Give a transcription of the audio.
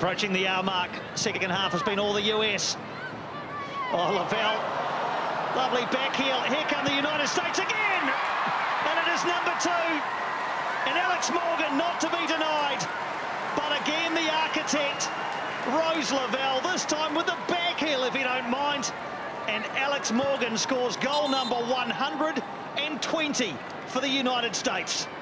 Approaching the hour mark. Second half has been all the US. Oh, Lavelle. Lovely backheel. Here come the United States again. And it is number 2. And Alex Morgan not to be denied. But again, the architect, Rose Lavelle, this time with the backheel, if you don't mind. And Alex Morgan scores goal number 120 for the United States.